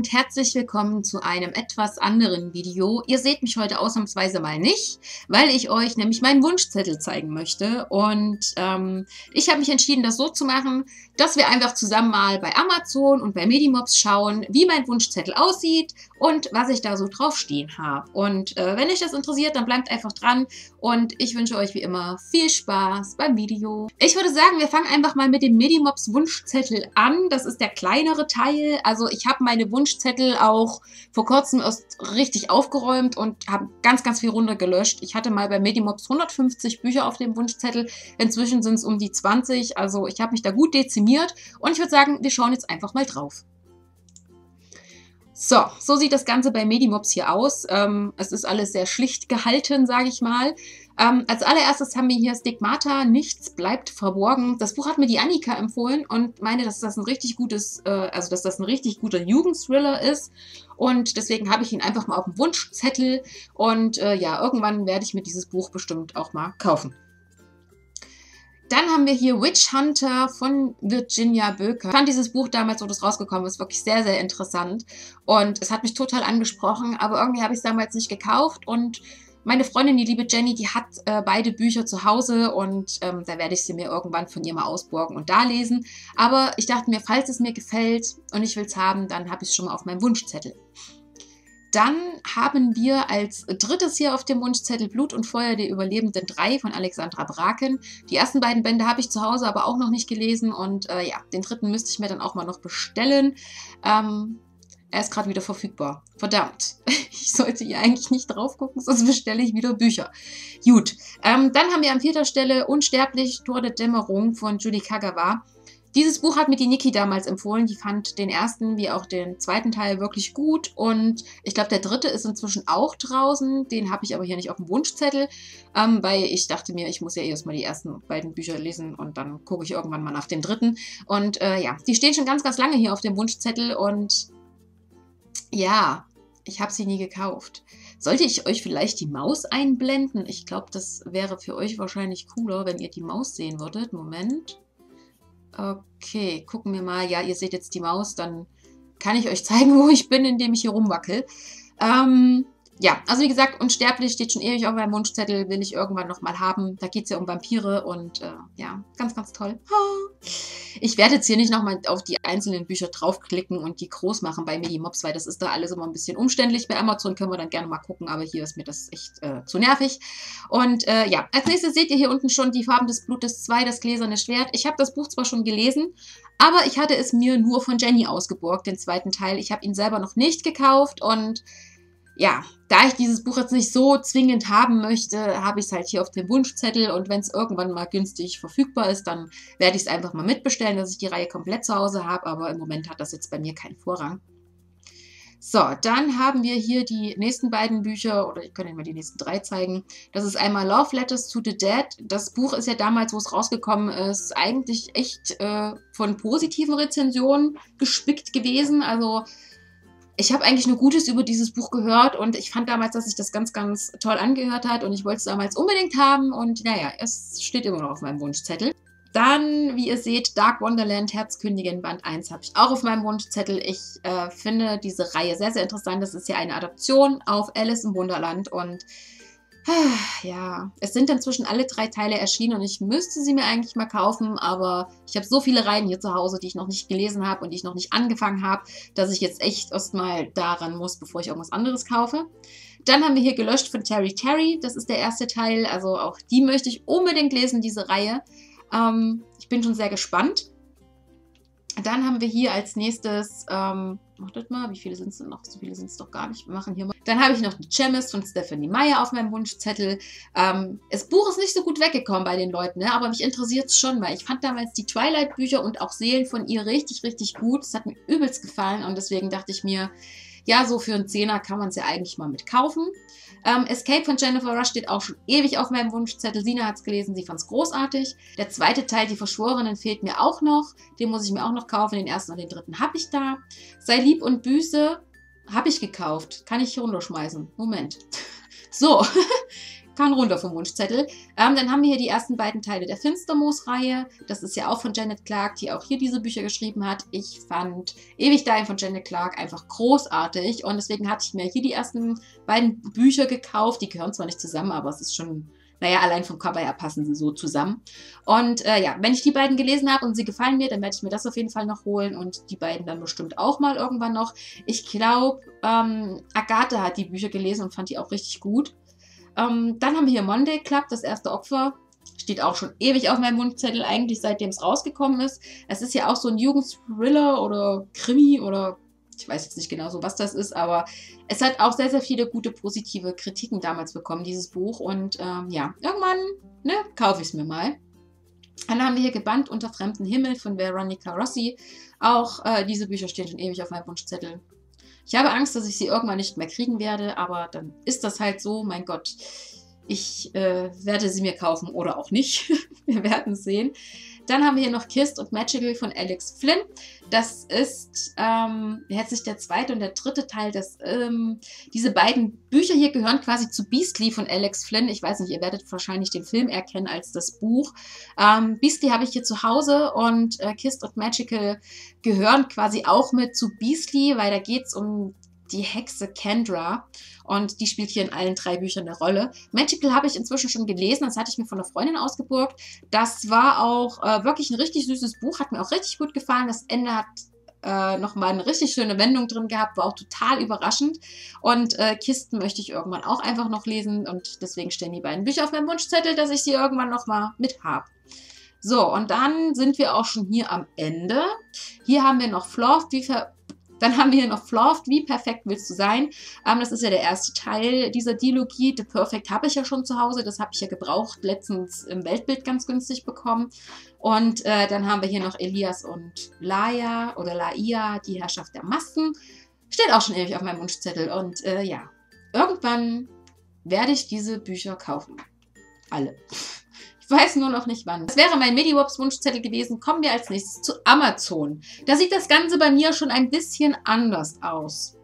und herzlich willkommen zu einem etwas anderen Video. Ihr seht mich heute ausnahmsweise mal nicht, weil ich euch nämlich meinen Wunschzettel zeigen möchte. Und ich habe mich entschieden, das so zu machen, dass wir einfach zusammen mal bei Amazon und bei Medimobs schauen, wie mein Wunschzettel aussieht und was ich da so draufstehen habe. Und wenn euch das interessiert, dann bleibt einfach dran und ich wünsche euch wie immer viel Spaß beim Video. Ich würde sagen, wir fangen einfach mal mit dem Medimobs Wunschzettel an. Das ist der kleinere Teil. Also ich habe meine Wunschzettel auch vor kurzem erst richtig aufgeräumt und habe ganz, ganz viel runtergelöscht. Ich hatte mal bei Medimobs 150 Bücher auf dem Wunschzettel. Inzwischen sind es um die 20. Also ich habe mich da gut dezimiert und ich würde sagen, wir schauen jetzt einfach mal drauf. So sieht das Ganze bei Medimobs hier aus. Es ist alles sehr schlicht gehalten, sage ich mal. Als allererstes haben wir hier Stigmata, nichts bleibt verborgen. Das Buch hat mir die Annika empfohlen und meinte, dass das ein richtig gutes, dass das ein richtig guter Jugendthriller ist. Und deswegen habe ich ihn einfach mal auf dem Wunschzettel. Und ja, irgendwann werde ich mir dieses Buch bestimmt auch mal kaufen. Dann haben wir hier Witch Hunter von Virginia Böker. Ich fand dieses Buch damals, wo das rausgekommen ist, wirklich sehr, sehr interessant. Und es hat mich total angesprochen, aber irgendwie habe ich es damals nicht gekauft. Und meine Freundin, die liebe Jenny, die hat beide Bücher zu Hause und da werde ich sie mir irgendwann von ihr mal ausborgen und da lesen. Aber ich dachte mir, falls es mir gefällt und ich will es haben, dann habe ich es schon mal auf meinem Wunschzettel. Dann haben wir als drittes hier auf dem Wunschzettel Blut und Feuer der Überlebenden 3 von Alexandra Bracken. Die ersten beiden Bände habe ich zu Hause aber auch noch nicht gelesen und ja, den dritten müsste ich mir dann auch mal noch bestellen. Er ist gerade wieder verfügbar. Verdammt, ich sollte hier eigentlich nicht drauf gucken, sonst bestelle ich wieder Bücher. Gut, dann haben wir an vierter Stelle Unsterblich, Tor der Dämmerung von Julie Kagawa. Dieses Buch hat mir die Niki damals empfohlen. Die fand den ersten wie auch den zweiten Teil wirklich gut. Und ich glaube, der dritte ist inzwischen auch draußen. Den habe ich aber hier nicht auf dem Wunschzettel, weil ich dachte mir, ich muss ja erstmal die ersten beiden Bücher lesen und dann gucke ich irgendwann mal nach dem dritten. Und ja, die stehen schon ganz, ganz lange hier auf dem Wunschzettel und ja, ich habe sie nie gekauft. Sollte ich euch vielleicht die Maus einblenden? Ich glaube, das wäre für euch wahrscheinlich cooler, wenn ihr die Maus sehen würdet. Moment. Okay, gucken wir mal. Ja, ihr seht jetzt die Maus. Dann kann ich euch zeigen, wo ich bin, indem ich hier rumwackel. Ja, also wie gesagt, Unsterblich steht schon ewig auf meinem Wunschzettel, will ich irgendwann nochmal haben. Da geht es ja um Vampire und ja, ganz, ganz toll. Ich werde jetzt hier nicht nochmal auf die einzelnen Bücher draufklicken und die groß machen bei Medimobs, weil das ist da alles immer ein bisschen umständlich. Bei Amazon können wir dann gerne mal gucken, aber hier ist mir das echt zu nervig. Und ja, als nächstes seht ihr hier unten schon Die Farben des Blutes 2, das gläserne Schwert. Ich habe das Buch zwar schon gelesen, aber ich hatte es mir nur von Jenny ausgeborgt, den zweiten Teil. Ich habe ihn selber noch nicht gekauft und ja, da ich dieses Buch jetzt nicht so zwingend haben möchte, habe ich es halt hier auf dem Wunschzettel und wenn es irgendwann mal günstig verfügbar ist, dann werde ich es einfach mal mitbestellen, dass ich die Reihe komplett zu Hause habe, aber im Moment hat das jetzt bei mir keinen Vorrang. So, dann haben wir hier die nächsten beiden Bücher, oder ich kann Ihnen mal die nächsten 3 zeigen. Das ist einmal Love Letters to the Dead. Das Buch ist ja damals, wo es rausgekommen ist, eigentlich echt von positiven Rezensionen gespickt gewesen, also ich habe eigentlich nur Gutes über dieses Buch gehört und ich fand damals, dass sich das ganz, ganz toll angehört hat und ich wollte es damals unbedingt haben und naja, es steht immer noch auf meinem Wunschzettel. Dann, wie ihr seht, Dark Wonderland, Herzkönigin, Band 1 habe ich auch auf meinem Wunschzettel. Ich finde diese Reihe sehr, sehr interessant. Das ist ja eine Adaption auf Alice im Wunderland und ja, es sind inzwischen alle 3 Teile erschienen und ich müsste sie mir eigentlich mal kaufen, aber ich habe so viele Reihen hier zu Hause, die ich noch nicht gelesen habe und die ich noch nicht angefangen habe, dass ich jetzt echt erstmal daran muss, bevor ich irgendwas anderes kaufe. Dann haben wir hier Gelöscht von Terry Terry, das ist der erste Teil, also auch die möchte ich unbedingt lesen, diese Reihe. Ich bin schon sehr gespannt. Dann haben wir hier als nächstes, wartet mal, wie viele sind es denn noch? So viele sind es doch gar nicht. Wir machen hier mal. Dann habe ich noch die Chemist von Stephanie Meyer auf meinem Wunschzettel. Das Buch ist nicht so gut weggekommen bei den Leuten, ne? Aber mich interessiert es schon, weil ich fand damals die Twilight-Bücher und auch Seelen von ihr richtig, richtig gut. Das hat mir übelst gefallen und deswegen dachte ich mir, ja, so für einen Zehner kann man es ja eigentlich mal mit kaufen. Escape von Jennifer Rush steht auch schon ewig auf meinem Wunschzettel. Sina hat es gelesen, sie fand es großartig. Der zweite Teil, Die Verschworenen, fehlt mir auch noch. Den muss ich mir auch noch kaufen. Den ersten und den dritten habe ich da. Sei Lieb und Büße habe ich gekauft. Kann ich hier runterschmeißen. Moment. So, kann runter vom Wunschzettel. Dann haben wir hier die ersten beiden Teile der Finstermoos-Reihe. Das ist ja auch von Janet Clarke, die auch hier diese Bücher geschrieben hat. Ich fand Ewig Dahin von Janet Clarke einfach großartig und deswegen hatte ich mir hier die ersten beiden Bücher gekauft. Die gehören zwar nicht zusammen, aber es ist schon, naja, allein vom Cover her passen sie so zusammen. Und ja, wenn ich die beiden gelesen habe und sie gefallen mir, dann werde ich mir das auf jeden Fall noch holen und die beiden dann bestimmt auch mal irgendwann noch. Ich glaube, Agathe hat die Bücher gelesen und fand die auch richtig gut. Dann haben wir hier Monday Club, das erste Opfer. Steht auch schon ewig auf meinem Wunschzettel, eigentlich seitdem es rausgekommen ist. Es ist ja auch so ein Jugendthriller oder Krimi oder ich weiß jetzt nicht genau so, was das ist, aber es hat auch sehr, sehr viele gute, positive Kritiken damals bekommen, dieses Buch. Und ja, irgendwann kaufe ich es mir mal. Dann haben wir hier Gebannt unter fremdem Himmel von Veronica Rossi. Auch diese Bücher stehen schon ewig auf meinem Wunschzettel. Ich habe Angst, dass ich sie irgendwann nicht mehr kriegen werde, aber dann ist das halt so. Mein Gott, ich werde sie mir kaufen oder auch nicht. Wir werden es sehen. Dann haben wir hier noch Kissed und Magical von Alex Flynn. Das ist jetzt nicht der zweite und der dritte Teil. Diese beiden Bücher hier gehören quasi zu Beastly von Alex Flynn. Ich weiß nicht, ihr werdet wahrscheinlich den Film erkennen als das Buch. Beastly habe ich hier zu Hause und Kissed und Magical gehören quasi auch mit zu Beastly, weil da geht es um die Hexe Kendra und die spielt hier in allen 3 Büchern eine Rolle. Magical habe ich inzwischen schon gelesen, das hatte ich mir von einer Freundin ausgeborgt. Das war auch wirklich ein richtig süßes Buch, hat mir auch richtig gut gefallen. Das Ende hat nochmal eine richtig schöne Wendung drin gehabt, war auch total überraschend. Und Kisten möchte ich irgendwann auch einfach noch lesen und deswegen stehen die beiden Bücher auf meinem Wunschzettel, dass ich sie irgendwann nochmal mit habe. So, und dann sind wir auch schon hier am Ende. Hier haben wir noch Dann haben wir hier noch Floved, wie perfekt willst du sein? Das ist ja der erste Teil dieser Dilogie. The Perfect habe ich ja schon zu Hause. Das habe ich ja gebraucht, letztens im Weltbild ganz günstig bekommen. Und dann haben wir hier noch Elias und Laia oder Laia, die Herrschaft der Masken. Steht auch schon ewig auf meinem Wunschzettel. Und ja, irgendwann werde ich diese Bücher kaufen. Alle. Ich weiß nur noch nicht wann. Das wäre mein Mediwops Wunschzettel gewesen. Kommen wir als nächstes zu Amazon. Da sieht das Ganze bei mir schon ein bisschen anders aus.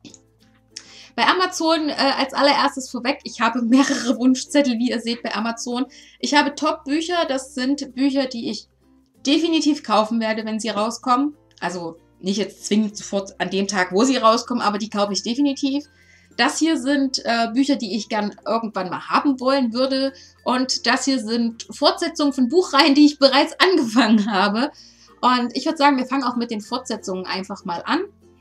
Bei Amazon als allererstes vorweg, ich habe mehrere Wunschzettel, wie ihr seht bei Amazon. Ich habe Top-Bücher, das sind Bücher, die ich definitiv kaufen werde, wenn sie rauskommen. Also nicht jetzt zwingend sofort an dem Tag, wo sie rauskommen, aber die kaufe ich definitiv. Das hier sind Bücher, die ich gern irgendwann mal haben wollen würde. Und das hier sind Fortsetzungen von Buchreihen, die ich bereits angefangen habe. Und ich würde sagen, wir fangen auch mit den Fortsetzungen einfach mal an.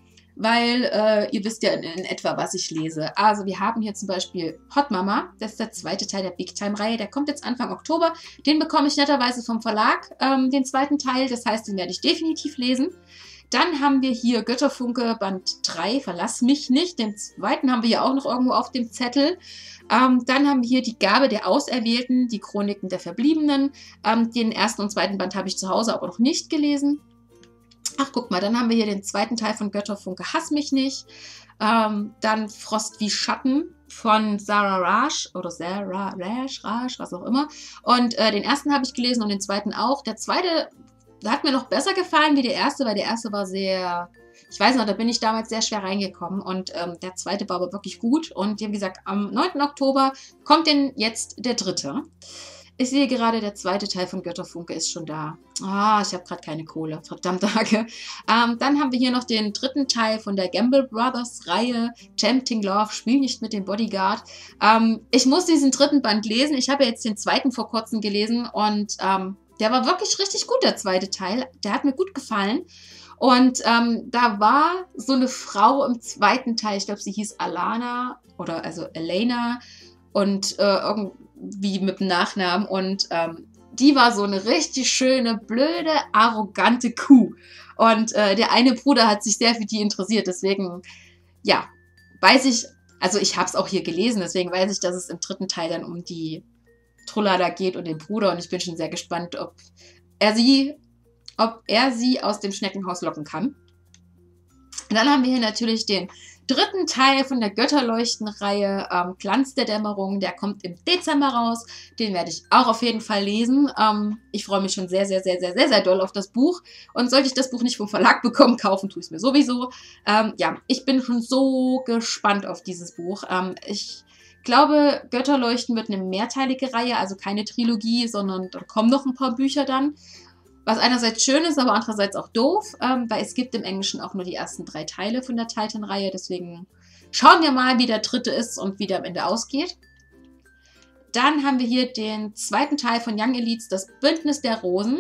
Weil ihr wisst ja in etwa, was ich lese. Also wir haben hier zum Beispiel Hot Mama. Das ist der zweite Teil der Big Time-Reihe. Der kommt jetzt Anfang Oktober. Den bekomme ich netterweise vom Verlag, den zweiten Teil. Das heißt, den werde ich definitiv lesen. Dann haben wir hier Götterfunke Band 3, Verlass mich nicht. Den zweiten haben wir ja auch noch irgendwo auf dem Zettel. Dann haben wir hier die Gabe der Auserwählten, die Chroniken der Verbliebenen. Den ersten und zweiten Band habe ich zu Hause aber noch nicht gelesen. Ach, guck mal, dann haben wir hier den zweiten Teil von Götterfunke Hass mich nicht. Dann Frost wie Schatten von Sarah Raasch oder Sarah Raasch, was auch immer. Und den ersten habe ich gelesen und den zweiten auch. Der zweite hat mir noch besser gefallen wie der erste, weil der erste war sehr, ich weiß noch, da bin ich damals sehr schwer reingekommen und der zweite war aber wirklich gut und wie gesagt, am 9. Oktober kommt denn jetzt der dritte. Ich sehe gerade, der zweite Teil von Götterfunke ist schon da. Ah, ich habe gerade keine Kohle, verdammt Tage. Dann haben wir hier noch den dritten Teil von der Gamble Brothers Reihe, Tempting Love, Spiel nicht mit dem Bodyguard. Ich muss diesen dritten Band lesen. Ich habe jetzt den zweiten vor kurzem gelesen und der war wirklich richtig gut, der zweite Teil. Der hat mir gut gefallen. Und da war so eine Frau im zweiten Teil, ich glaube, sie hieß Alana oder also Elena und irgendwie mit dem Nachnamen. Und die war so eine richtig schöne, blöde, arrogante Kuh. Und der eine Bruder hat sich sehr für die interessiert. Deswegen, ja, weiß ich, also ich habe es auch hier gelesen, deswegen weiß ich, dass es im dritten Teil dann um die Trullada geht und den Bruder. Und ich bin schon sehr gespannt, ob er sie aus dem Schneckenhaus locken kann. Und dann haben wir hier natürlich den dritten Teil von der Götterleuchten-Reihe, Glanz der Dämmerung. Der kommt im Dezember raus. Den werde ich auch auf jeden Fall lesen. Ich freue mich schon sehr, sehr, sehr, sehr, sehr, sehr doll auf das Buch. Und sollte ich das Buch nicht vom Verlag bekommen, kaufen tue ich es mir sowieso. Ja, ich bin schon so gespannt auf dieses Buch. Ich glaube, Götterleuchten wird eine mehrteilige Reihe, also keine Trilogie, sondern da kommen noch ein paar Bücher dann. Was einerseits schön ist, aber andererseits auch doof, weil es gibt im Englischen auch nur die ersten 3 Teile von der Titan-Reihe. Deswegen schauen wir mal, wie der dritte ist und wie der am Ende ausgeht. Dann haben wir hier den zweiten Teil von Young Elites, das Bündnis der Rosen.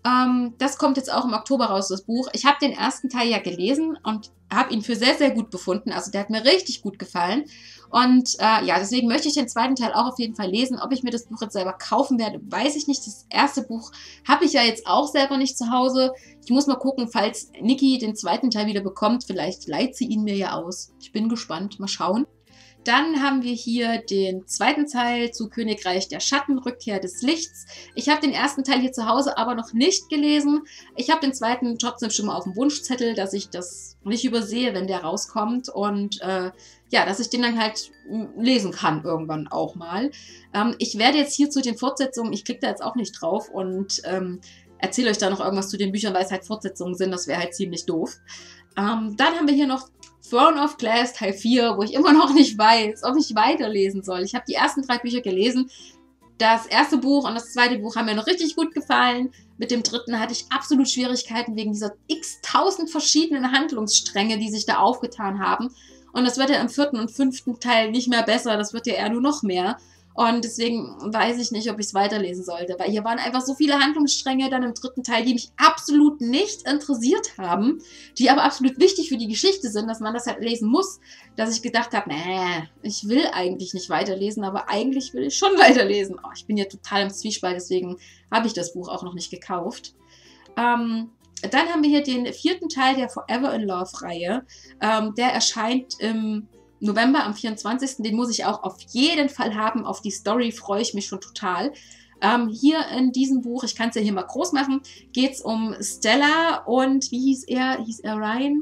Das kommt jetzt auch im Oktober raus, das Buch. Ich habe den ersten Teil ja gelesen und habe ihn für sehr, sehr gut befunden. Also der hat mir richtig gut gefallen. Und ja, deswegen möchte ich den zweiten Teil auch auf jeden Fall lesen. Ob ich mir das Buch jetzt selber kaufen werde, weiß ich nicht. Das erste Buch habe ich ja jetzt auch selber nicht zu Hause. Ich muss mal gucken, falls Niki den zweiten Teil wieder bekommt. Vielleicht leiht sie ihn mir ja aus. Ich bin gespannt. Mal schauen. Dann haben wir hier den zweiten Teil zu Königreich der Schatten, Rückkehr des Lichts. Ich habe den ersten Teil hier zu Hause aber noch nicht gelesen. Ich habe den zweiten trotzdem schon mal auf dem Wunschzettel, dass ich das nicht übersehe, wenn der rauskommt. Und ja, dass ich den dann halt lesen kann irgendwann auch mal. Ich werde jetzt hier zu den Fortsetzungen, ich klicke da jetzt auch nicht drauf und erzähle euch da noch irgendwas zu den Büchern, weil es halt Fortsetzungen sind. Das wäre halt ziemlich doof. Dann haben wir hier noch Throne of Glass Teil 4, wo ich immer noch nicht weiß, ob ich weiterlesen soll. Ich habe die ersten 3 Bücher gelesen. Das erste Buch und das zweite Buch haben mir noch richtig gut gefallen. Mit dem dritten hatte ich absolut Schwierigkeiten wegen dieser x-tausend verschiedenen Handlungsstränge, die sich da aufgetan haben. Und das wird ja im 4. und 5. Teil nicht mehr besser, das wird ja eher nur noch mehr. Und deswegen weiß ich nicht, ob ich es weiterlesen sollte, weil hier waren einfach so viele Handlungsstränge dann im 3. Teil, die mich absolut nicht interessiert haben, die aber absolut wichtig für die Geschichte sind, dass man das halt lesen muss, dass ich gedacht habe, nee, ich will eigentlich nicht weiterlesen, aber eigentlich will ich schon weiterlesen. Oh, ich bin ja total im Zwiespalt, deswegen habe ich das Buch auch noch nicht gekauft. Dann haben wir hier den 4. Teil der Forever in Love-Reihe. Der erscheint im November am 24. Den muss ich auch auf jeden Fall haben. Auf die Story freue ich mich schon total. Hier in diesem Buch, ich kann es ja hier mal groß machen, geht es um Stella und wie hieß er? Hieß er Ryan?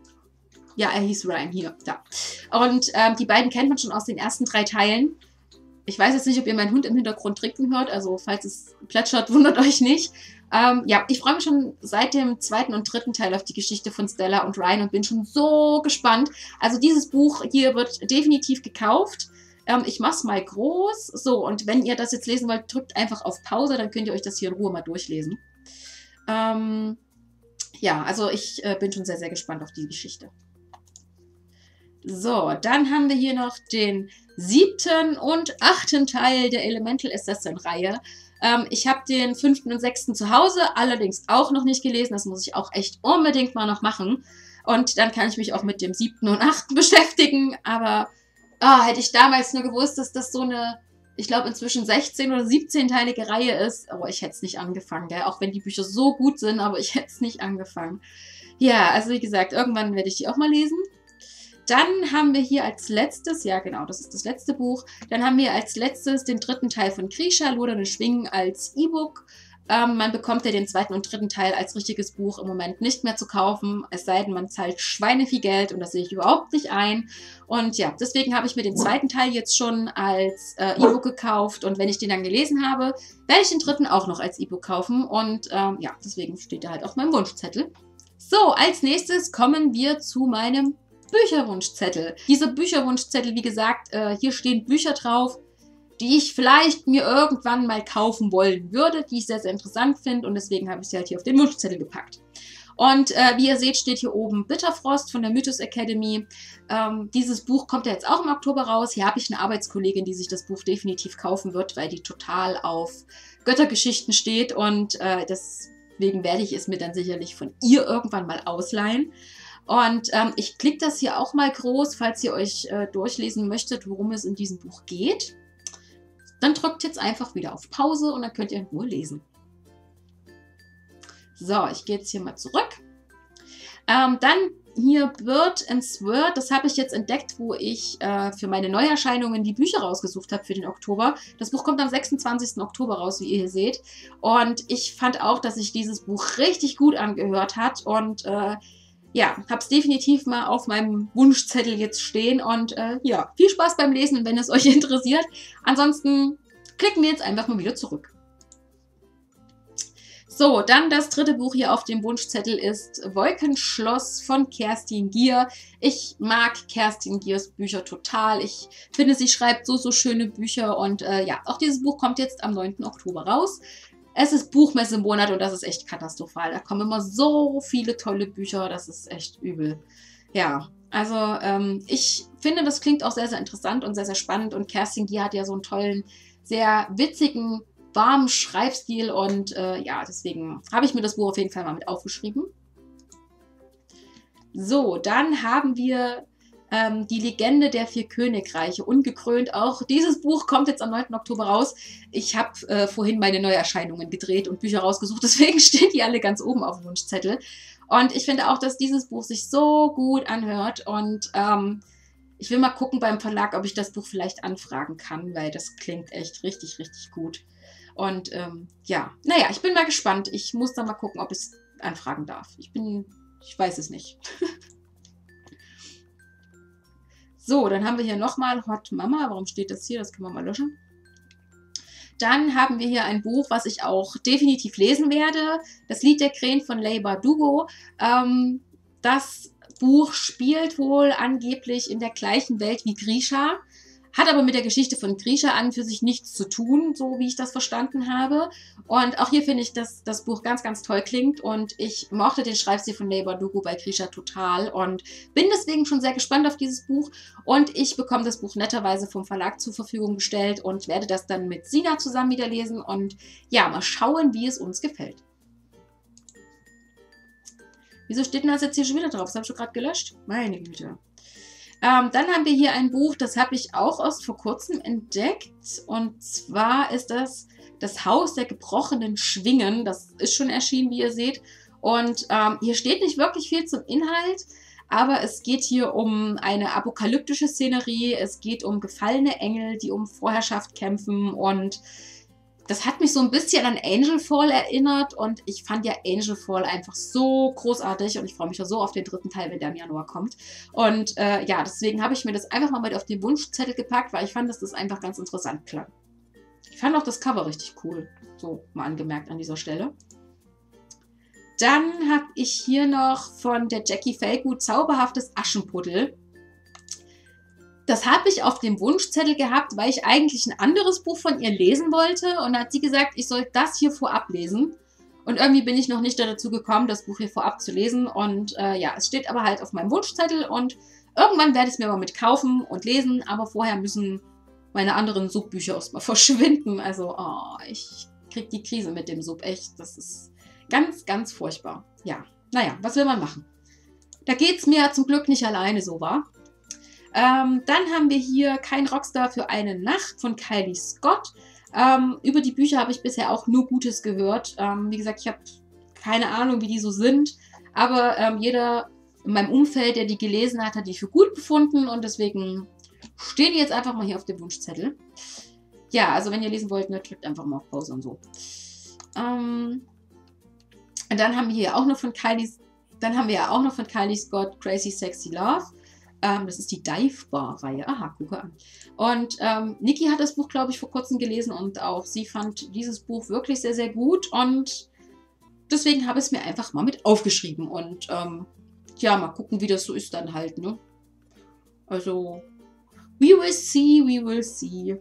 Ja, er hieß Ryan, hier, da. Und die beiden kennt man schon aus den ersten 3 Teilen. Ich weiß jetzt nicht, ob ihr meinen Hund im Hintergrund trinken hört, also falls es plätschert, wundert euch nicht. Ja, ich freue mich schon seit dem 2. und 3. Teil auf die Geschichte von Stella und Ryan und bin schon so gespannt. Also dieses Buch hier wird definitiv gekauft. Ich mache es mal groß. So, und wenn ihr das jetzt lesen wollt, drückt einfach auf Pause, dann könnt ihr euch das hier in Ruhe mal durchlesen. Ja, also ich bin schon sehr, sehr gespannt auf die Geschichte. So, dann haben wir hier noch den 7. und 8. Teil der Elemental Assassin-Reihe. Ich habe den 5. und 6. zu Hause, allerdings auch noch nicht gelesen. Das muss ich auch echt unbedingt mal noch machen. Und dann kann ich mich auch mit dem 7. und 8. beschäftigen. Aber hätte ich damals nur gewusst, dass das so eine, ich glaube inzwischen 16- oder 17-teilige Reihe ist. Aber ich hätte es nicht angefangen, gell? Auch wenn die Bücher so gut sind, aber ich hätte es nicht angefangen. Ja, also wie gesagt, irgendwann werde ich die auch mal lesen. Dann haben wir hier als letztes, ja genau, das ist das letzte Buch, dann haben wir als letztes den 3. Teil von Grisha, Loderne Schwingen als E-Book. Man bekommt ja den 2. und 3. Teil als richtiges Buch im Moment nicht mehr zu kaufen, es sei denn, man zahlt schweineviel Geld und das sehe ich überhaupt nicht ein. Und ja, deswegen habe ich mir den 2. Teil jetzt schon als E-Book gekauft und wenn ich den dann gelesen habe, werde ich den 3. auch noch als E-Book kaufen und ja, deswegen steht er halt auf meinem Wunschzettel. So, als nächstes kommen wir zu meinem Bücherwunschzettel. Diese Bücherwunschzettel, wie gesagt, hier stehen Bücher drauf, die ich vielleicht mir irgendwann mal kaufen wollen würde, die ich sehr, sehr interessant finde und deswegen habe ich sie halt hier auf den Wunschzettel gepackt. Und wie ihr seht, steht hier oben Bitterfrost von der Mythos Academy. Dieses Buch kommt ja jetzt auch im Oktober raus. Hier habe ich eine Arbeitskollegin, die sich das Buch definitiv kaufen wird, weil die total auf Göttergeschichten steht und deswegen werde ich es mir dann sicherlich von ihr irgendwann mal ausleihen. Und ich klicke das hier auch mal groß, falls ihr euch durchlesen möchtet, worum es in diesem Buch geht. Dann drückt jetzt einfach wieder auf Pause und dann könnt ihr in Ruhe lesen. So, ich gehe jetzt hier mal zurück. Dann hier Bird and Sword, das habe ich jetzt entdeckt, wo ich für meine Neuerscheinungen die Bücher rausgesucht habe für den Oktober. Das Buch kommt am 26. Oktober raus, wie ihr hier seht. Und ich fand auch, dass sich dieses Buch richtig gut angehört hat und ja, habe es definitiv mal auf meinem Wunschzettel jetzt stehen und ja, viel Spaß beim Lesen, wenn es euch interessiert. Ansonsten klicken wir jetzt einfach mal wieder zurück. So, dann das dritte Buch hier auf dem Wunschzettel ist Wolkenschloss von Kerstin Gier. Ich mag Kerstin Giers Bücher total. Ich finde, sie schreibt so schöne Bücher und ja, auch dieses Buch kommt jetzt am 9. Oktober raus. Es ist Buchmesse-Monat und das ist echt katastrophal. Da kommen immer so viele tolle Bücher, das ist echt übel. Ja, also ich finde, das klingt auch sehr, sehr interessant und sehr, sehr spannend und Kerstin Gier hat ja so einen tollen, sehr witzigen, warmen Schreibstil und ja, deswegen habe ich mir das Buch auf jeden Fall mal mit aufgeschrieben. So, dann haben wir die Legende der 4 Königreiche, ungekrönt. Auch dieses Buch kommt jetzt am 9. Oktober raus. Ich habe vorhin meine Neuerscheinungen gedreht und Bücher rausgesucht, deswegen stehen die alle ganz oben auf dem Wunschzettel. Und ich finde auch, dass dieses Buch sich so gut anhört und ich will mal gucken beim Verlag, ob ich das Buch vielleicht anfragen kann, weil das klingt echt richtig, richtig gut. Und ja, naja, ich bin mal gespannt. Ich muss dann mal gucken, ob ich es anfragen darf. Ich weiß es nicht. So, dann haben wir hier nochmal Hot Mama. Warum steht das hier? Das können wir mal löschen. Dann haben wir hier ein Buch, was ich auch definitiv lesen werde. Das Lied der Krähen von Leigh Bardugo. Das Buch spielt wohl angeblich in der gleichen Welt wie Grisha. Hat aber mit der Geschichte von Grisha an für sich nichts zu tun, so wie ich das verstanden habe. Und auch hier finde ich, dass das Buch ganz, ganz toll klingt. Und ich mochte den Schreibstil von Leigh Bardugo bei Grisha total. Und bin deswegen schon sehr gespannt auf dieses Buch. Und ich bekomme das Buch netterweise vom Verlag zur Verfügung gestellt und werde das dann mit Sina zusammen wieder lesen. Und ja, mal schauen, wie es uns gefällt. Wieso steht denn das jetzt hier schon wieder drauf? Das habe ich schon gerade gelöscht. Meine Güte. Dann haben wir hier ein Buch, das habe ich auch erst vor kurzem entdeckt. Und zwar ist das Das Haus der gebrochenen Schwingen. Das ist schon erschienen, wie ihr seht. Und hier steht nicht wirklich viel zum Inhalt, aber es geht hier um eine apokalyptische Szenerie. Es geht um gefallene Engel, die um Vorherrschaft kämpfen und das hat mich so ein bisschen an Angelfall erinnert und ich fand ja Angelfall einfach so großartig und ich freue mich ja so auf den 3. Teil, wenn der im Januar kommt. Und ja, deswegen habe ich mir das einfach mal mit auf den Wunschzettel gepackt, weil ich fand, dass das einfach ganz interessant klang. Ich fand auch das Cover richtig cool, so mal angemerkt an dieser Stelle. Dann habe ich hier noch von der Jackie Felgut Zauberhaftes Aschenputtel. Das habe ich auf dem Wunschzettel gehabt, weil ich eigentlich ein anderes Buch von ihr lesen wollte. Und da hat sie gesagt, ich soll das hier vorab lesen. Und irgendwie bin ich noch nicht dazu gekommen, das Buch hier vorab zu lesen. Und ja, es steht aber halt auf meinem Wunschzettel. Und irgendwann werde ich es mir mal mit kaufen und lesen. Aber vorher müssen meine anderen Subbücher erstmal verschwinden. Also, oh, ich kriege die Krise mit dem Sub. Echt, das ist ganz, ganz furchtbar. Ja, naja, was will man machen? Da geht es mir zum Glück nicht alleine so, wa? Dann haben wir hier Kein Rockstar für eine Nacht von Kylie Scott. Über die Bücher habe ich bisher auch nur Gutes gehört. Wie gesagt, ich habe keine Ahnung, wie die so sind. Aber jeder in meinem Umfeld, der die gelesen hat, hat die für gut befunden. Und deswegen stehen die jetzt einfach mal hier auf dem Wunschzettel. Ja, also wenn ihr lesen wollt, ne, drückt einfach mal auf Pause und so. Und dann haben wir hier auch noch von Kylie Scott Crazy Sexy Love. Das ist die Dive-Bar-Reihe. Aha, gucke an. Und Niki hat das Buch, glaube ich, vor kurzem gelesen und auch sie fand dieses Buch wirklich sehr, sehr gut. Und deswegen habe ich es mir einfach mal mit aufgeschrieben. Und ja, mal gucken, wie das so ist dann halt, ne? Also, we will see, we will see.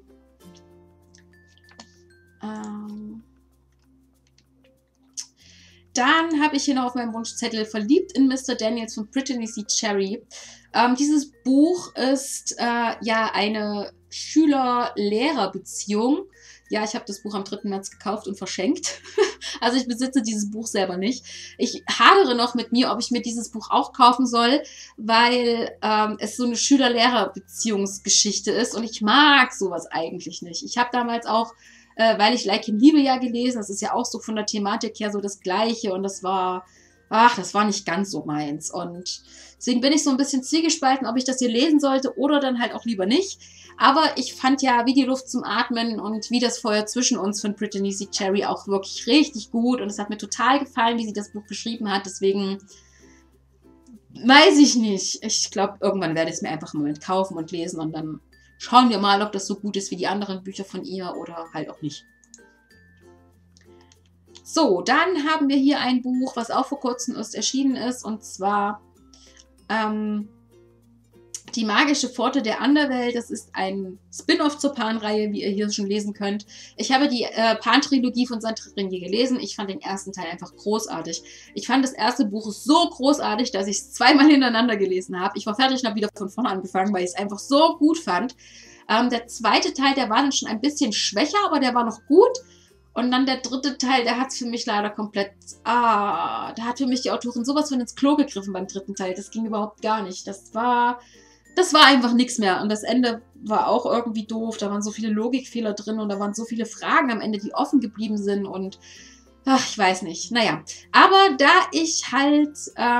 Dann habe ich hier noch auf meinem Wunschzettel Verliebt in Mr. Daniels von Brittany C. Cherry. Dieses Buch ist ja eine Schüler-Lehrer-Beziehung. Ja, ich habe das Buch am 3. März gekauft und verschenkt. Also ich besitze dieses Buch selber nicht. Ich hadere noch mit mir, ob ich mir dieses Buch auch kaufen soll, weil es so eine Schüler-Lehrer-Beziehungsgeschichte ist und ich mag sowas eigentlich nicht. Ich habe damals auch weil ich Like in Liebe ja gelesen, das ist ja auch so von der Thematik her so das Gleiche und das war nicht ganz so meins und deswegen bin ich so ein bisschen zwiegespalten, ob ich das hier lesen sollte oder dann halt auch lieber nicht, aber ich fand ja Wie die Luft zum Atmen und Wie das Feuer zwischen uns von Brittany C. Cherry auch wirklich richtig gut und es hat mir total gefallen, wie sie das Buch beschrieben hat, deswegen weiß ich nicht. Ich glaube, irgendwann werde ich es mir einfach mal kaufen und lesen und dann schauen wir mal, ob das so gut ist wie die anderen Bücher von ihr oder halt auch nicht. So, dann haben wir hier ein Buch, was auch vor kurzem erst erschienen ist, und zwar Die magische Pforte der Anderwelt. Das ist ein Spin-off zur Pan-Reihe, wie ihr hier schon lesen könnt. Ich habe die Pan-Trilogie von Sandrine Renier gelesen. Ich fand den ersten Teil einfach großartig. Ich fand das erste Buch so großartig, dass ich es zweimal hintereinander gelesen habe. Ich war fertig und habe wieder von vorne angefangen, weil ich es einfach so gut fand. Der zweite Teil, der war dann schon ein bisschen schwächer, aber der war noch gut. Und dann der dritte Teil, der hat es für mich leider komplett, da hat für mich die Autorin sowas von ins Klo gegriffen beim dritten Teil. Das ging überhaupt gar nicht. Das war einfach nichts mehr. Und das Ende war auch irgendwie doof. Da waren so viele Logikfehler drin und da waren so viele Fragen am Ende, die offen geblieben sind. Und ach, ich weiß nicht. Naja, aber da ich halt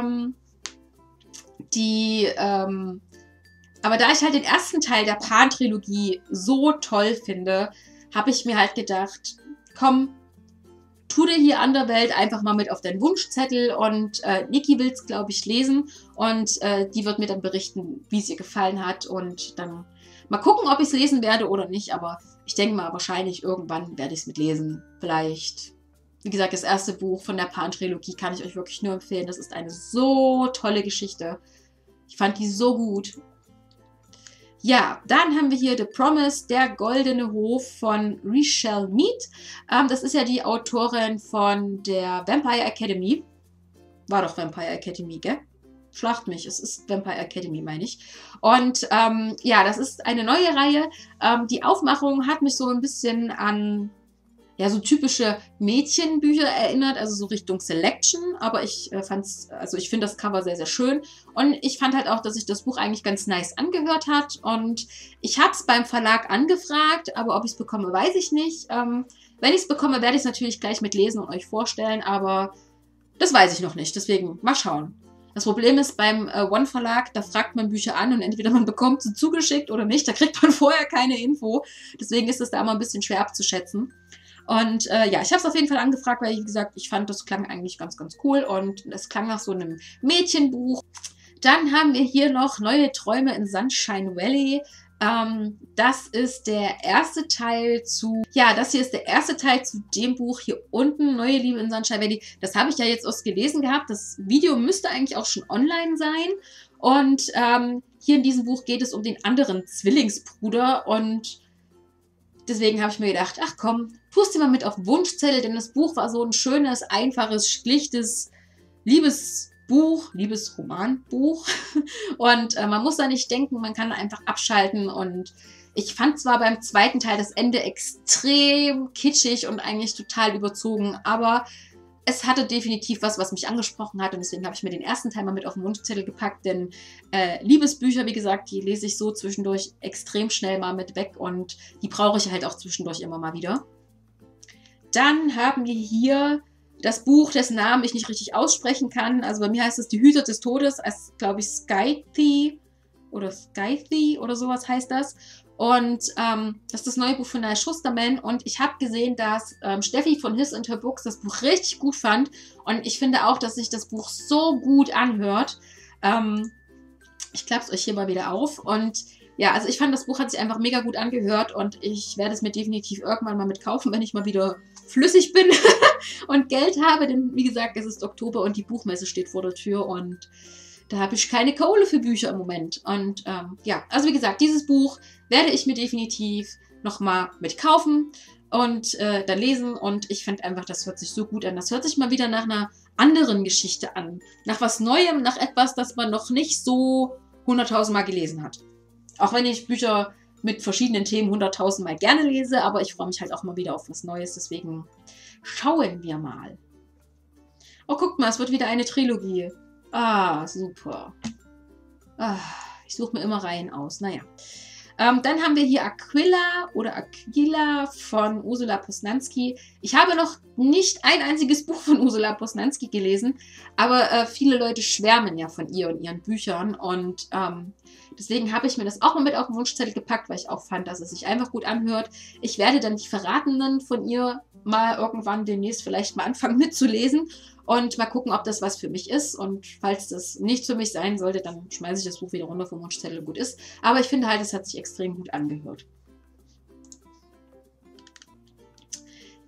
den ersten Teil der Pan-Trilogie so toll finde, habe ich mir halt gedacht, komm, tu dir hier Anderwelt einfach mal mit auf deinen Wunschzettel, und Niki will es, glaube ich, lesen, und die wird mir dann berichten, wie es ihr gefallen hat, und dann mal gucken, ob ich es lesen werde oder nicht, aber ich denke mal, wahrscheinlich irgendwann werde ich es mitlesen. Vielleicht, wie gesagt, das erste Buch von der Pan-Trilogie kann ich euch wirklich nur empfehlen. Das ist eine so tolle Geschichte. Ich fand die so gut. Ja, dann haben wir hier The Promise, der goldene Hof von Richelle Mead. Das ist ja die Autorin von der Vampire Academy. War doch Vampire Academy, gell? Schlacht mich, es ist Vampire Academy, meine ich. Und ja, das ist eine neue Reihe. Die Aufmachung hat mich so ein bisschen an ja, so typische Mädchenbücher erinnert, also so Richtung Selection, aber ich ich finde das Cover sehr, sehr schön, und ich fand halt auch, dass sich das Buch eigentlich ganz nice angehört hat, und ich habe es beim Verlag angefragt, aber ob ich es bekomme, weiß ich nicht. Wenn ich es bekomme, werde ich es natürlich gleich mit lesen und euch vorstellen, aber das weiß ich noch nicht, deswegen mal schauen. Das Problem ist, beim One-Verlag, da fragt man Bücher an und entweder man bekommt sie zugeschickt oder nicht, da kriegt man vorher keine Info, deswegen ist es da immer ein bisschen schwer abzuschätzen. Und ja, ich habe es auf jeden Fall angefragt, weil, wie gesagt, ich fand, das klang eigentlich ganz, ganz cool, und es klang nach so einem Mädchenbuch. Dann haben wir hier noch Neue Träume in Sunshine Valley. Das ist der erste Teil das hier ist der erste Teil zu dem Buch hier unten, Neue Liebe in Sunshine Valley. Das habe ich ja jetzt erst gelesen gehabt. Das Video müsste eigentlich auch schon online sein. Und hier in diesem Buch geht es um den anderen Zwillingsbruder, und deswegen habe ich mir gedacht, ach komm, tust dir mal mit auf den Wunschzettel, denn das Buch war so ein schönes, einfaches, schlichtes Liebesromanbuch. Und man muss da nicht denken, man kann einfach abschalten. Und ich fand zwar beim zweiten Teil das Ende extrem kitschig und eigentlich total überzogen, aber es hatte definitiv was mich angesprochen hat, und deswegen habe ich mir den ersten Teil mal mit auf den Wunschzettel gepackt, denn Liebesbücher, wie gesagt, die lese ich so zwischendurch extrem schnell mal mit weg, und die brauche ich halt auch zwischendurch immer mal wieder. Dann haben wir hier das Buch, dessen Namen ich nicht richtig aussprechen kann. Also bei mir heißt es Die Hüter des Todes, als, glaube ich, Scythe oder sowas heißt das. Und das ist das neue Buch von Neil Schusterman, und ich habe gesehen, dass Steffi von His and Her Books das Buch richtig gut fand, und ich finde auch, dass sich das Buch so gut anhört. Ich klappe es euch hier mal wieder auf, und ja, also ich fand, das Buch hat sich einfach mega gut angehört, und ich werde es mir definitiv irgendwann mal mit kaufen, wenn ich mal wieder flüssig bin und Geld habe, denn wie gesagt, es ist Oktober und die Buchmesse steht vor der Tür, und da habe ich keine Kohle für Bücher im Moment. Und ja, also wie gesagt, dieses Buch werde ich mir definitiv nochmal mit kaufen und dann lesen. Und ich finde einfach, das hört sich so gut an. Das hört sich mal wieder nach einer anderen Geschichte an. Nach was Neuem, nach etwas, das man noch nicht so 100.000 Mal gelesen hat. Auch wenn ich Bücher mit verschiedenen Themen 100.000 Mal gerne lese, aber ich freue mich halt auch mal wieder auf was Neues. Deswegen schauen wir mal. Oh, guckt mal, es wird wieder eine Trilogie. Ah, super. Ah, ich suche mir immer Reihen aus. Naja. Dann haben wir hier Aquila von Ursula Posnanski. Ich habe noch nicht ein einziges Buch von Ursula Posnanski gelesen, aber viele Leute schwärmen ja von ihr und ihren Büchern, und deswegen habe ich mir das auch mal mit auf den Wunschzettel gepackt, weil ich auch fand, dass es sich einfach gut anhört. Ich werde dann die Verratenen von ihr mal irgendwann demnächst vielleicht mal anfangen mitzulesen und mal gucken, ob das was für mich ist. Und falls das nicht für mich sein sollte, dann schmeiße ich das Buch wieder runter vom Wunschzettel und gut ist. Aber ich finde halt, es hat sich extrem gut angehört.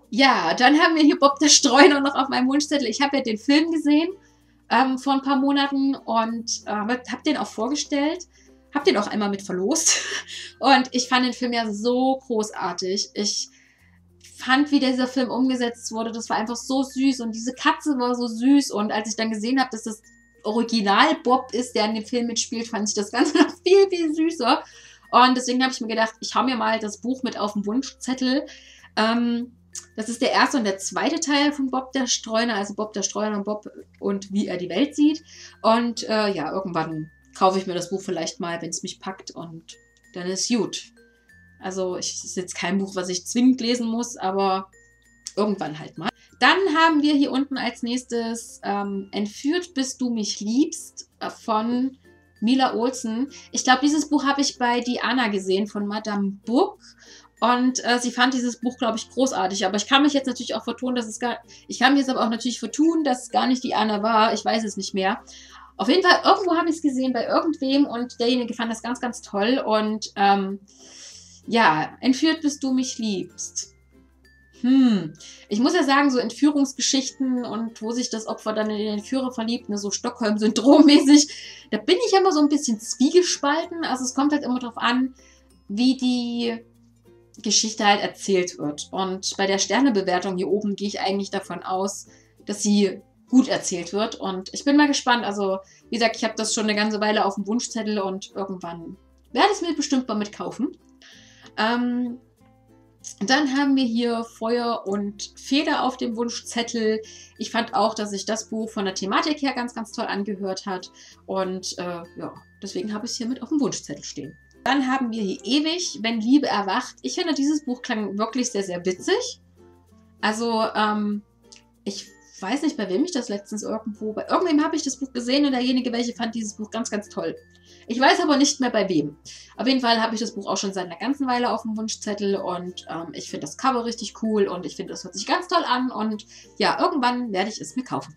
Ja, dann haben wir hier Bob der Streuner noch auf meinem Wunschzettel. Ich habe ja den Film gesehen vor ein paar Monaten und habe den auch vorgestellt. Habe den auch einmal mit verlost. Und ich fand den Film ja so großartig. Ich fand, wie dieser Film umgesetzt wurde, das war einfach so süß. Und diese Katze war so süß. Und als ich dann gesehen habe, dass das Original Bob ist, der in dem Film mitspielt, fand ich das Ganze noch viel, viel süßer. Und deswegen habe ich mir gedacht, ich hau mir mal das Buch mit auf den Wunschzettel. Das ist der erste und der zweite Teil von Bob der Streuner, also Bob der Streuner und Bob und wie er die Welt sieht. Und ja, irgendwann kaufe ich mir das Buch vielleicht mal, wenn es mich packt und dann ist gut. Also es ist jetzt kein Buch, was ich zwingend lesen muss, aber irgendwann halt mal. Dann haben wir hier unten als nächstes Entführt bis du mich liebst von Mila Olsen. Ich glaube, dieses Buch habe ich bei Diana gesehen von Madame Book. Und sie fand dieses Buch, glaube ich, großartig. Aber ich kann mich jetzt natürlich auch vertun, dass es gar... Ich kann mich jetzt aber auch natürlich vertun, dass es gar nicht Diana war. Ich weiß es nicht mehr. Auf jeden Fall, irgendwo habe ich es gesehen bei irgendwem und derjenige fand das ganz, ganz toll. Und ja, Entführt bis du mich liebst. Ich muss ja sagen, so Entführungsgeschichten und wo sich das Opfer dann in den Entführer verliebt, ne, so Stockholm-Syndrom-mäßig, da bin ich immer so ein bisschen zwiegespalten. Also es kommt halt immer darauf an, wie die Geschichte halt erzählt wird. Und bei der Sternebewertung hier oben gehe ich eigentlich davon aus, dass sie gut erzählt wird. Und ich bin mal gespannt. Also, wie gesagt, ich habe das schon eine ganze Weile auf dem Wunschzettel und irgendwann werde ich es mir bestimmt mal mitkaufen. Dann haben wir hier Feuer und Feder auf dem Wunschzettel. Ich fand auch, dass sich das Buch von der Thematik her ganz, ganz toll angehört hat. Und ja, deswegen habe ich es hier mit auf dem Wunschzettel stehen. Dann haben wir hier Ewig, wenn Liebe erwacht. Ich finde, dieses Buch klang wirklich sehr, sehr witzig. Also, ich weiß nicht, bei wem ich das letztens irgendwo... Bei irgendwem habe ich das Buch gesehen und derjenige, welche fand dieses Buch ganz, ganz toll. Ich weiß aber nicht mehr bei wem. Auf jeden Fall habe ich das Buch auch schon seit einer ganzen Weile auf dem Wunschzettel und ich finde das Cover richtig cool und ich finde, das hört sich ganz toll an und ja, irgendwann werde ich es mir kaufen.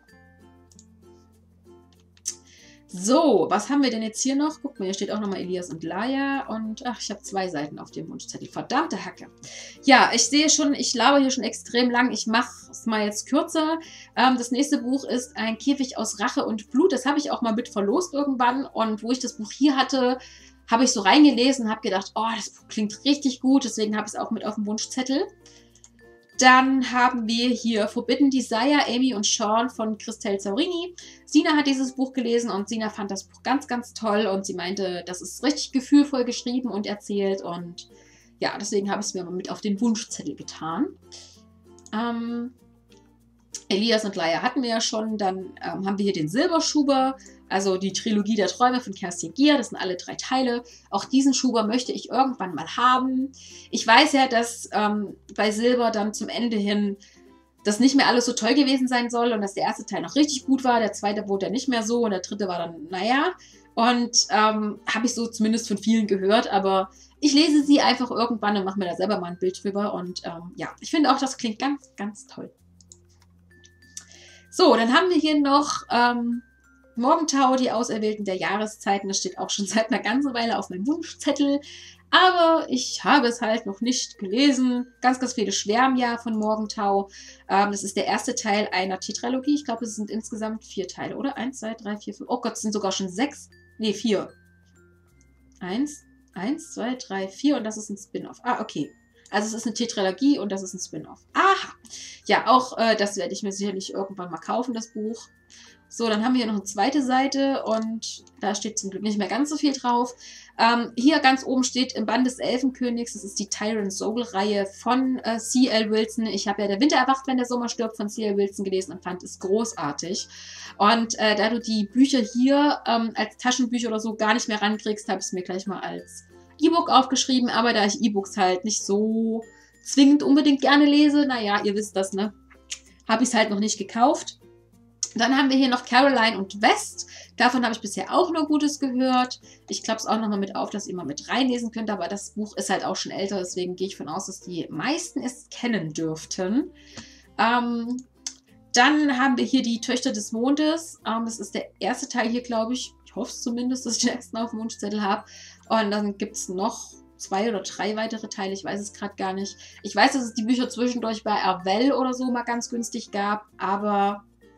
So, was haben wir denn jetzt hier noch? Guck mal, hier steht auch nochmal Elias und Laia und ach, ich habe 2 Seiten auf dem Wunschzettel. Verdammte Hacke. Ja, ich sehe schon, ich laber hier schon extrem lang. Ich mache es mal jetzt kürzer. Das nächste Buch ist Ein Käfig aus Rache und Blut. Das habe ich auch mal mit verlost irgendwann und wo ich das Buch hier hatte, habe ich so reingelesen und habe gedacht, oh, das Buch klingt richtig gut. Deswegen habe ich es auch mit auf dem Wunschzettel. Dann haben wir hier Forbidden Desire, Amy und Sean von Christelle Zaurini. Sina hat dieses Buch gelesen und Sina fand das Buch ganz, ganz toll und sie meinte, das ist richtig gefühlvoll geschrieben und erzählt und ja, deswegen habe ich es mir mal mit auf den Wunschzettel getan. Elias und Laia hatten wir ja schon, dann haben wir hier den Silberschuber, also die Trilogie der Träume von Kerstin Gier, das sind alle 3 Teile. Auch diesen Schuber möchte ich irgendwann mal haben. Ich weiß ja, dass bei Silber dann zum Ende hin das nicht mehr alles so toll gewesen sein soll und dass der erste Teil noch richtig gut war, der zweite wurde ja nicht mehr so und der dritte war dann, naja. Und habe ich so zumindest von vielen gehört, aber ich lese sie einfach irgendwann und mache mir da selber mal ein Bild drüber und ja, ich finde auch, das klingt ganz, ganz toll. So, dann haben wir hier noch Morgentau, die Auserwählten der Jahreszeiten. Das steht auch schon seit einer ganzen Weile auf meinem Wunschzettel. Aber ich habe es halt noch nicht gelesen. Ganz, ganz viele schwärmen ja von Morgentau. Das ist der erste Teil einer Tetralogie. Ich glaube, es sind insgesamt 4 Teile, oder? 1, 2, 3, 4, 5. Oh Gott, es sind sogar schon 6. Nee, 4. 1, 2, 3, 4 und das ist ein Spin-off. Ah, okay. Also es ist eine Tetralogie und das ist ein Spin-off. Aha! Ja, auch das werde ich mir sicherlich irgendwann mal kaufen, das Buch. So, dann haben wir hier noch eine zweite Seite und da steht zum Glück nicht mehr ganz so viel drauf. Hier ganz oben steht Im Bann des Elfenkönigs, das ist die Tyrant Soul-Reihe von C.L. Wilson. Ich habe ja Der Winter erwacht, wenn der Sommer stirbt von C.L. Wilson gelesen und fand es großartig. Und da du die Bücher hier als Taschenbücher oder so gar nicht mehr rankriegst, habe ich es mir gleich mal als E-Book aufgeschrieben. Aber da ich E-Books halt nicht so zwingend unbedingt gerne lese, naja, ihr wisst das, ne? Habe ich es halt noch nicht gekauft. Dann haben wir hier noch Caroline und West. Davon habe ich bisher auch nur Gutes gehört. Ich klappe es auch nochmal mit auf, dass ihr mal mit reinlesen könnt. Aber das Buch ist halt auch schon älter. Deswegen gehe ich von aus, dass die meisten es kennen dürften. Dann haben wir hier die Töchter des Mondes. Das ist der erste Teil hier, glaube ich. Ich hoffe es zumindest, dass ich den ersten auf dem Wunschzettel habe. Und dann gibt es noch 2 oder 3 weitere Teile, ich weiß es gerade gar nicht. Ich weiß, dass es die Bücher zwischendurch bei Arvel oder so mal ganz günstig gab, aber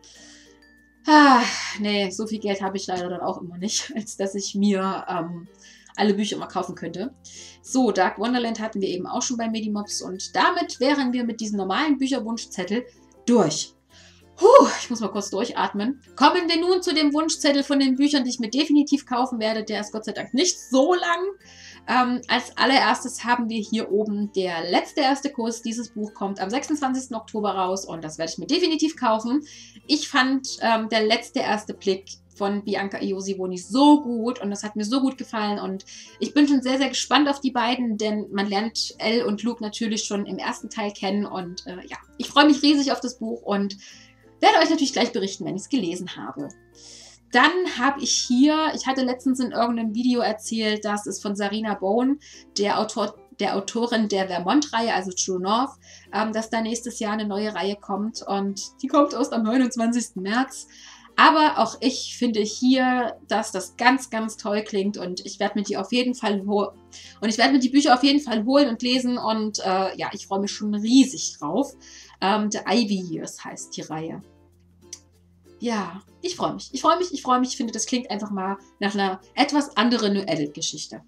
nee, so viel Geld habe ich leider dann auch immer nicht, als dass ich mir alle Bücher immer kaufen könnte. So, Dark Wonderland hatten wir eben auch schon bei Medimobs und damit wären wir mit diesem normalen Bücherwunschzettel durch. Ich muss mal kurz durchatmen. Kommen wir nun zu dem Wunschzettel von den Büchern, die ich mir definitiv kaufen werde. Der ist Gott sei Dank nicht so lang. Als allererstes haben wir hier oben der letzte erste Kuss. Dieses Buch kommt am 26. Oktober raus und das werde ich mir definitiv kaufen. Ich fand der letzte erste Blick von Bianca Iosivoni so gut und das hat mir so gut gefallen und ich bin schon sehr, sehr gespannt auf die beiden, denn man lernt Elle und Luke natürlich schon im ersten Teil kennen und ja, ich freue mich riesig auf das Buch und werde euch natürlich gleich berichten, wenn ich es gelesen habe. Dann habe ich hier, ich hatte letztens in irgendeinem Video erzählt, dass es von Sarina Bone, der Autorin der Vermont-Reihe, also True North, dass da nächstes Jahr eine neue Reihe kommt und die kommt erst am 29. März. Aber auch ich finde hier, dass das ganz, ganz toll klingt und ich werde mir die auf jeden Fall holen. Und ich werde mir die Bücher auf jeden Fall holen und lesen und ja, ich freue mich schon riesig drauf. The Ivy Years heißt die Reihe. Ja, ich freue mich. Ich freue mich, ich freue mich. Ich finde, das klingt einfach mal nach einer etwas anderen New Adult-Geschichte.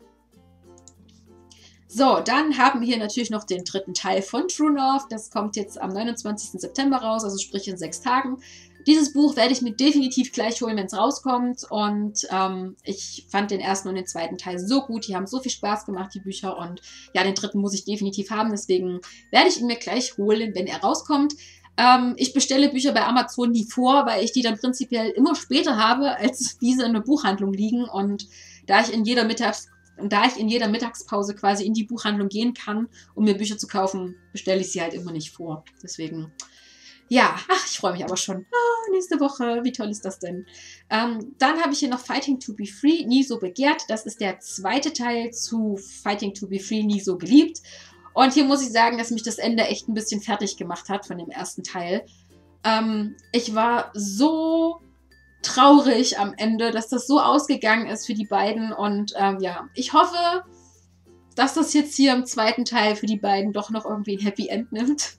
So, dann haben wir hier natürlich noch den dritten Teil von True North. Das kommt jetzt am 29. September raus, also sprich in 6 Tagen. Dieses Buch werde ich mir definitiv gleich holen, wenn es rauskommt. Und ich fand den ersten und den zweiten Teil so gut. Die haben so viel Spaß gemacht, die Bücher. Und ja, den dritten muss ich definitiv haben. Deswegen werde ich ihn mir gleich holen, wenn er rauskommt. Ich bestelle Bücher bei Amazon nie vor, weil ich die dann prinzipiell immer später habe, als diese in der Buchhandlung liegen. Und da ich in jeder Mittagspause quasi in die Buchhandlung gehen kann, um mir Bücher zu kaufen, bestelle ich sie halt immer nicht vor. Deswegen, ja, ich freue mich aber schon. Nächste Woche, wie toll ist das denn? Dann habe ich hier noch Fighting to be Free, nie so begehrt. Das ist der zweite Teil zu Fighting to be Free, nie so geliebt. Und hier muss ich sagen, dass mich das Ende echt ein bisschen fertig gemacht hat von dem ersten Teil. Ich war so traurig am Ende, dass das so ausgegangen ist für die beiden. Und ja, ich hoffe, dass das jetzt hier im zweiten Teil für die beiden doch noch irgendwie ein Happy End nimmt.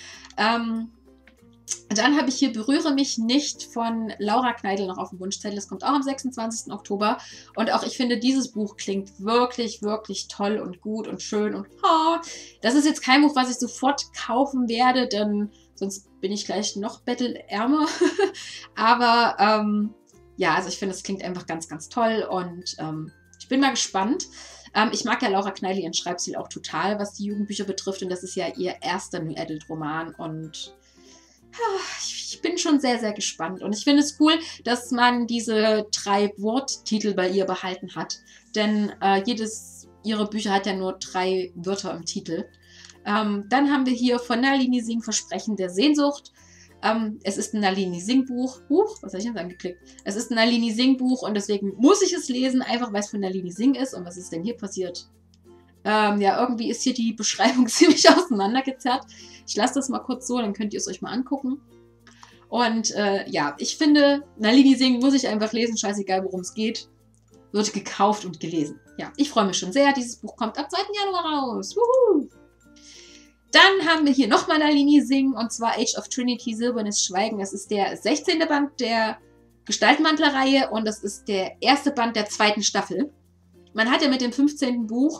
Dann habe ich hier Berühre mich nicht von Laura Kneidl noch auf dem Wunschzettel. Das kommt auch am 26. Oktober. Und auch ich finde, dieses Buch klingt wirklich, wirklich toll und gut und schön. Und das ist jetzt kein Buch, was ich sofort kaufen werde, denn sonst bin ich gleich noch bettelärmer. Aber ja, also ich finde, es klingt einfach ganz, ganz toll. Und ich bin mal gespannt. Ich mag ja Laura Kneidl ihren Schreibstil auch total, was die Jugendbücher betrifft. Und das ist ja ihr erster New Adult Roman. Und ich bin schon sehr, sehr gespannt. Und ich finde es cool, dass man diese 3 Worttitel bei ihr behalten hat. Denn jedes ihrer Bücher hat ja nur 3 Wörter im Titel. Dann haben wir hier von Nalini Singh Versprechen der Sehnsucht. Es ist ein Nalini Singh Buch. Was habe ich jetzt angeklickt? Es ist ein Nalini Singh Buch und deswegen muss ich es lesen, einfach weil es von Nalini Singh ist. Und was ist denn hier passiert? Ja, irgendwie ist hier die Beschreibung ziemlich auseinandergezerrt. Ich lasse das mal kurz so, dann könnt ihr es euch mal angucken. Und ja, ich finde, Nalini Singh muss ich einfach lesen, scheißegal worum es geht. Wird gekauft und gelesen. Ja, ich freue mich schon sehr. Dieses Buch kommt am 2. Januar raus. Wuhu! Dann haben wir hier nochmal Nalini Singh und zwar Age of Trinity, Silbernes Schweigen. Das ist der 16. Band der Gestaltmantler-Reihe und das ist der erste Band der 2. Staffel. Man hat ja mit dem 14. Buch,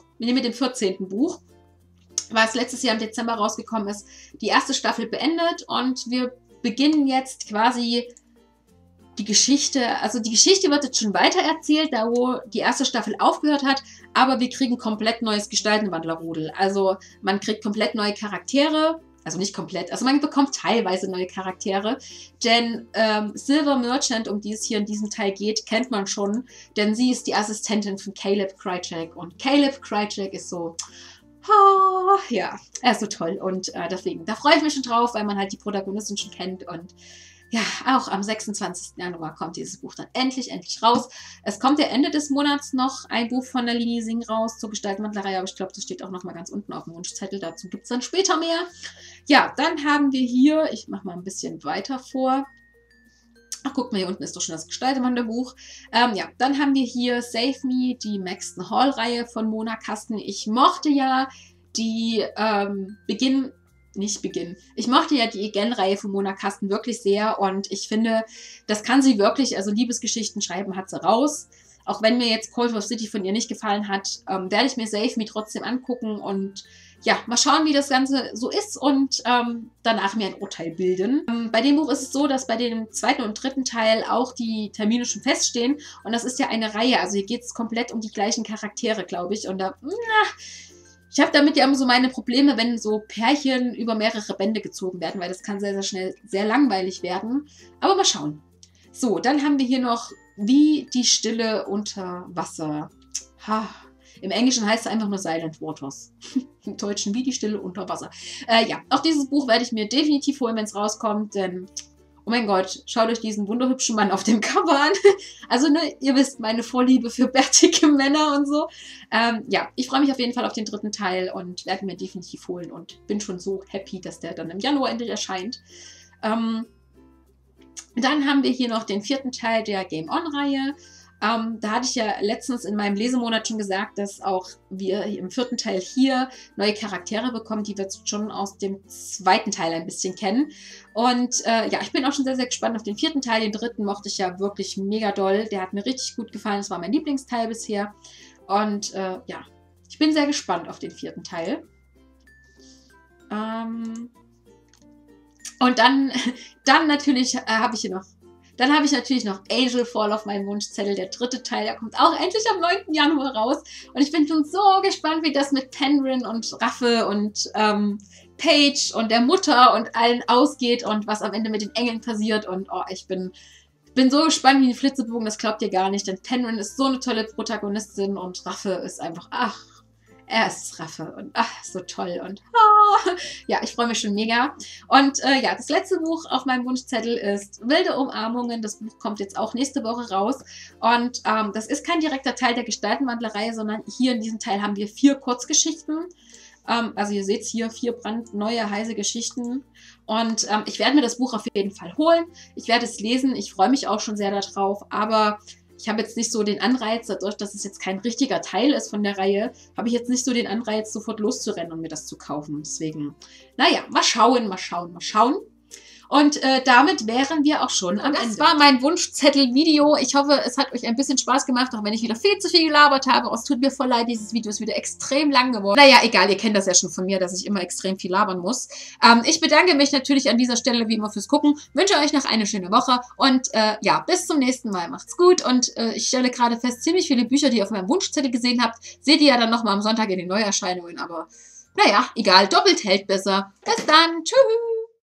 was letztes Jahr im Dezember rausgekommen ist, die erste Staffel beendet und wir beginnen jetzt quasi die Geschichte, also die Geschichte wird jetzt schon weiter erzählt, da wo die erste Staffel aufgehört hat, aber wir kriegen komplett neues Gestaltenwandlerrudel. Also man kriegt komplett neue Charaktere, also nicht komplett, also man bekommt teilweise neue Charaktere, denn Silver Merchant, um die es hier in diesem Teil geht, kennt man schon, denn sie ist die Assistentin von Caleb Krycek und Caleb Krycek ist so, ja, er ist so toll und deswegen, da freue ich mich schon drauf, weil man halt die Protagonistin schon kennt und ja, auch am 26. Januar kommt dieses Buch dann endlich raus. Es kommt ja Ende des Monats noch ein Buch von Nalini Singh raus zur Gestaltmantlerei, aber ich glaube, das steht auch noch mal ganz unten auf dem Wunschzettel. Dazu gibt es dann später mehr. Ja, dann haben wir hier, ich mache mal ein bisschen weiter vor, Ach, guck mal, hier unten ist doch schon das Gestaltewanderbuch. Ja, dann haben wir hier Save Me, die Maxton Hall-Reihe von Mona Kasten. Ich mochte ja die Ich mochte ja die Again-Reihe von Mona Kasten wirklich sehr und ich finde, das kann sie wirklich, also Liebesgeschichten schreiben hat sie raus. Auch wenn mir jetzt Cold War City von ihr nicht gefallen hat, werde ich mir Save Me trotzdem angucken und ja, mal schauen, wie das Ganze so ist und danach mir ein Urteil bilden. Bei dem Buch ist es so, dass bei dem zweiten und dritten Teil auch die Termine schon feststehen und das ist ja eine Reihe, also hier geht es komplett um die gleichen Charaktere, glaube ich, und ich habe damit ja immer so meine Probleme, wenn so Pärchen über mehrere Bände gezogen werden, weil das kann sehr, sehr schnell sehr langweilig werden. Aber mal schauen. So, dann haben wir hier noch Wie die Stille unter Wasser. Ha. Im Englischen heißt es einfach nur Silent Waters. Im Deutschen Wie die Stille unter Wasser. Ja, auch dieses Buch werde ich mir definitiv holen, wenn es rauskommt, denn oh mein Gott, schaut euch diesen wunderhübschen Mann auf dem Cover an. Also, ne, ihr wisst, meine Vorliebe für bärtige Männer und so. Ja, ich freue mich auf jeden Fall auf den dritten Teil und werde mir definitiv holen und bin schon so happy, dass der dann im Januar endlich erscheint. Dann haben wir hier noch den vierten Teil der Game On-Reihe. Da hatte ich ja letztens in meinem Lesemonat schon gesagt, dass auch wir im vierten Teil hier neue Charaktere bekommen, die wir schon aus dem zweiten Teil ein bisschen kennen. Und ja, ich bin auch schon sehr, sehr gespannt auf den vierten Teil. Den dritten mochte ich ja wirklich mega doll. Der hat mir richtig gut gefallen. Das war mein Lieblingsteil bisher. Und ja, ich bin sehr gespannt auf den vierten Teil. Und dann natürlich habe ich hier noch Angel Fall auf meinem Wunschzettel, der dritte Teil, der kommt auch endlich am 9. Januar raus. Und ich bin schon so gespannt, wie das mit Penryn und Raffe und Paige und der Mutter und allen ausgeht und was am Ende mit den Engeln passiert. Und oh, ich bin so gespannt wie ein Flitzebogen, das glaubt ihr gar nicht. Denn Penryn ist so eine tolle Protagonistin und Raffe ist einfach, er ist Raffe und so toll und ja, ich freue mich schon mega. Und ja, das letzte Buch auf meinem Wunschzettel ist Wilde Umarmungen. Das Buch kommt jetzt auch nächste Woche raus und das ist kein direkter Teil der Gestaltenwandlerreihe, sondern hier in diesem Teil haben wir 4 Kurzgeschichten. Also ihr seht hier 4 brandneue, heiße Geschichten und ich werde mir das Buch auf jeden Fall holen. Ich werde es lesen, ich freue mich auch schon sehr darauf, aber ich habe jetzt nicht so den Anreiz, dadurch, dass es jetzt kein richtiger Teil ist von der Reihe, habe ich jetzt nicht so den Anreiz, sofort loszurennen und mir das zu kaufen. Deswegen, naja, mal schauen. Und damit wären wir auch schon am Ende. Das war mein Wunschzettel-Video. Ich hoffe, es hat euch ein bisschen Spaß gemacht, auch wenn ich wieder viel zu viel gelabert habe. Es tut mir voll leid, dieses Video ist wieder extrem lang geworden. Naja, egal, ihr kennt das ja schon von mir, dass ich immer extrem viel labern muss. Ich bedanke mich natürlich an dieser Stelle wie immer fürs Gucken. Wünsche euch noch eine schöne Woche und ja, bis zum nächsten Mal. Macht's gut und ich stelle gerade fest, ziemlich viele Bücher, die ihr auf meinem Wunschzettel gesehen habt, seht ihr ja dann nochmal am Sonntag in den Neuerscheinungen. Aber naja, egal, doppelt hält besser. Bis dann, tschüss!